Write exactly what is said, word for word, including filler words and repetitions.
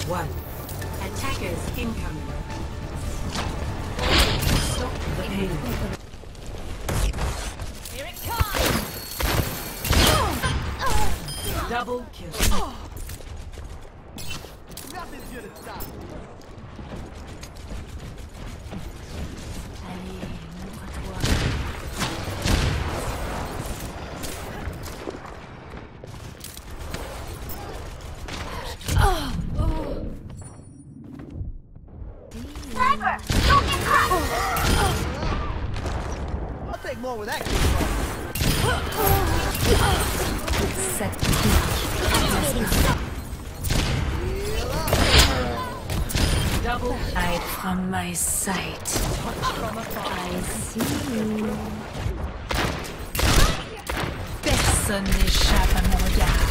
one. Attackers incoming. Stop the pain. Here it comes! Double kill. Nothing's gonna stop. Allez, montre-toi. Sniper! Don't get caught! I'll take more where that came from. Cette Double hide from my sight. from afar. I see you. Personne n'échappe à mon regard.